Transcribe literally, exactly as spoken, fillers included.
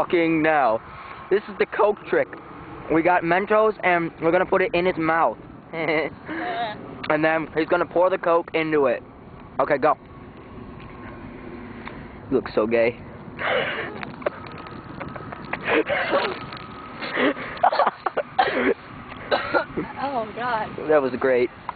fucking now. This is the Coke trick. We got Mentos and we're gonna put it in his mouth. And then he's gonna pour the Coke into it. Okay, go. You look so gay. Oh God. That was great.